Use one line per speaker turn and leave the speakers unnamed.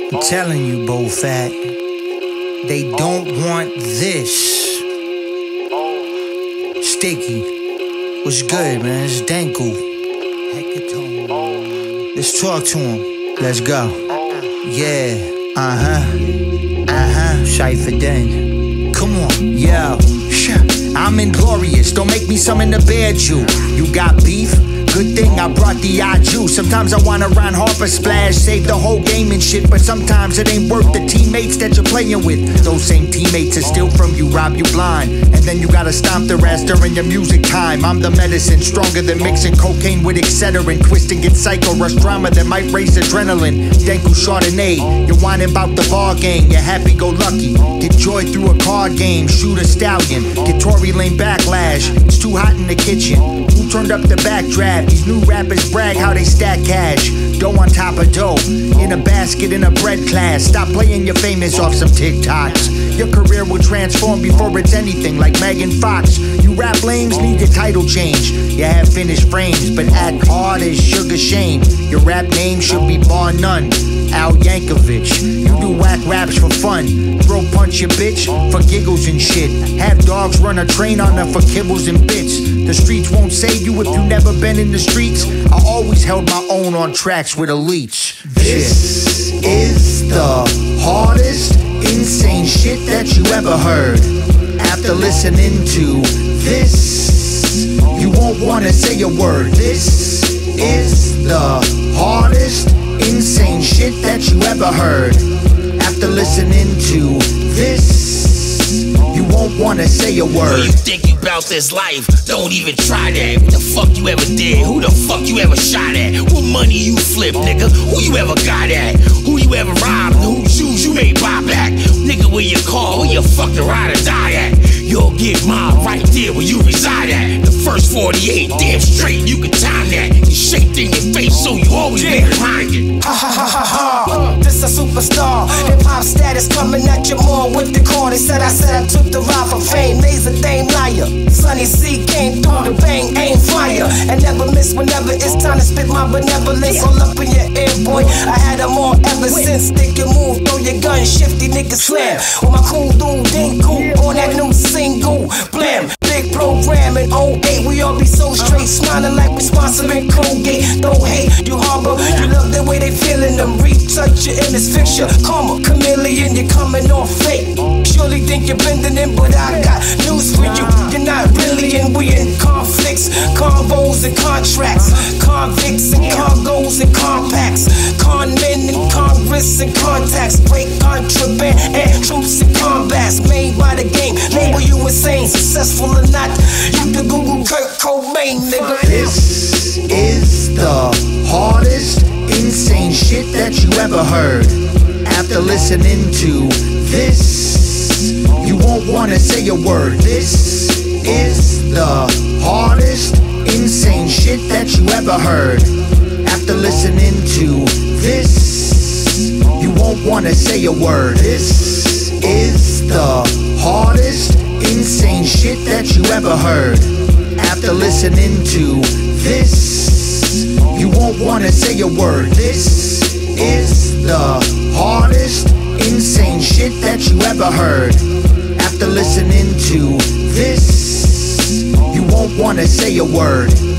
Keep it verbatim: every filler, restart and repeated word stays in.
I'm telling you, Bo Fat, they don't want this. Sticky, what's good, man? It's Danko. Let's talk to him. Let's go. Yeah, uh-huh, uh-huh. Cypher Den. Come on, yo. I'm inglorious, don't make me summon the bear Jew. You got beef? Good thing I brought the I juice. Sometimes I wanna run Harper Splash, save the whole game and shit, but sometimes it ain't worth the teammates that you're playing with. Those same teammates that steal from you, rob you blind, and then you gotta stomp their ass during your music time. I'm the medicine, stronger than mixing cocaine with Excedrin, twisting get psycho, rush drama that might raise adrenaline. Danko Chardonnay, you're whining about the ball game, you're happy-go-lucky. Get joy through a card game, shoot a stallion, get Tory Lane backlash. It's too hot in the kitchen. Who turned up the backdraft? These new rappers brag how they stack cash. Dough on top of dough, in a basket in a bread class. Stop playing your famous off some TikToks. Your career will transform before it's anything like Megan Fox. You rap lames need your title change. You have finished frames, but act hard as Sugar Shane. Your rap name should be bar none. Al Yankovic. You do whack raps for fun. Throw punch your bitch for giggles and shit. Have dogs run a train on her for kibbles and bits. The streets won't save you if you never been in the streets. I always held my own on tracks with elites. This is the hardest, insane shit that you ever heard. After listening to this, you won't wanna say a word. This is the hardest, insane shit that you ever heard. After listening to this, you won't wanna say a word.
When you think you bout this life, don't even try that. What the fuck you ever did? Who the fuck you ever shot at? What money you flip, nigga? Who you ever got at? Who you ever robbed? Who shoes you may buy back? Nigga, where you call? Where you fuck the ride or die at? You'll get mine right there where you reside at. The first forty-eight, damn straight, you can time that. You shaped in your face, so you always be behind it.
Ha ha ha ha ha. This a superstar. Hip hop status coming at you more with the call. They said I said I took the ride for fame. Laser dame liar. Sunny C came through the bang, aim fire. And never miss whenever it's time to spit my benevolence all up in your ear, boy. I had them all ever since. Stick your move, throw your gun, shifty nigga slam. With my cool dude, Danko, on that new single, blam. Big program in oh eight, we all be so straight, smiling like we sponsoring Colgate. Don't hate, you harbor, you love the way they feeling them. Retouch your image fixture, karma, chameleon, you're coming off fake. Surely think you're blending in, but I got news for you. You're not really in, we in conflicts, convos and contracts, convicts and cargoes and compacts, con men and Congress and contacts, break contraband and troops and combats, made by the game. Label you insane, successful or not, you the Google Kurt Cobain, nigga.
This is the hardest, insane shit that you ever heard. After listening to this, you won't wanna say a word. This is the hardest, insane shit that you ever heard. After listening to this, you won't wanna say a word. This is the hardest, insane shit that you ever heard. After listening to this, you won't wanna say a word. This is the hardest, insane shit that you ever heard. After listening to this, you won't wanna say a word.